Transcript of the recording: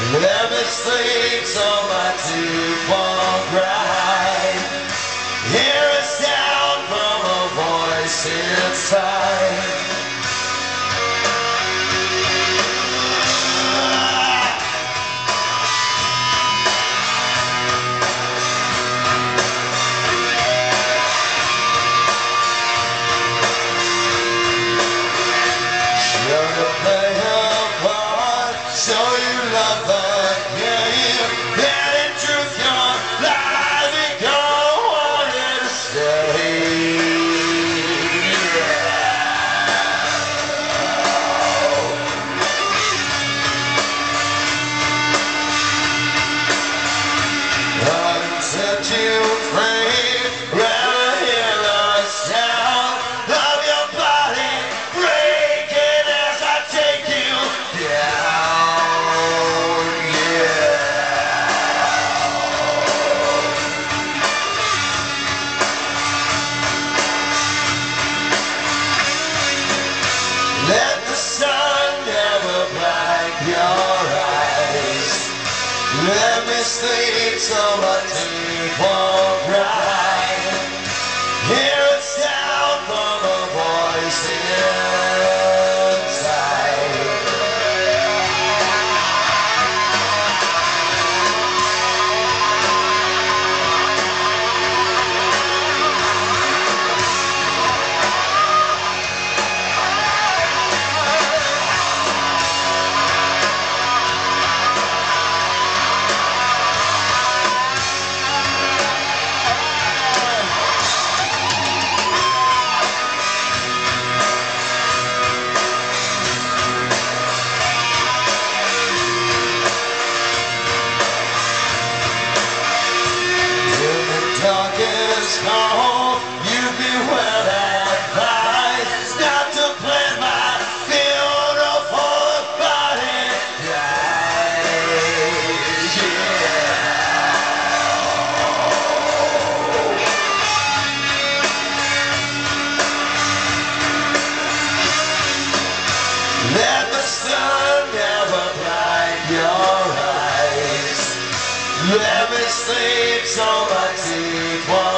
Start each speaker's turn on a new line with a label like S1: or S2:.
S1: Let me sleep so my teeth won't grind. Hear a sound from a voice inside. So you love the game, and in truth your life ain't gonna want it to stay. Until you pray, rather hear the sound of your body breaking as I take you down. Let the sun never blind your eyes. Let me sleep so my teeth won't grind. Hear a sound from a voice inside. Darkest home, you'd be well advised not to plan my funeral for the body dies. Let the sun never blind your eyes. Let me sleep so my teeth won't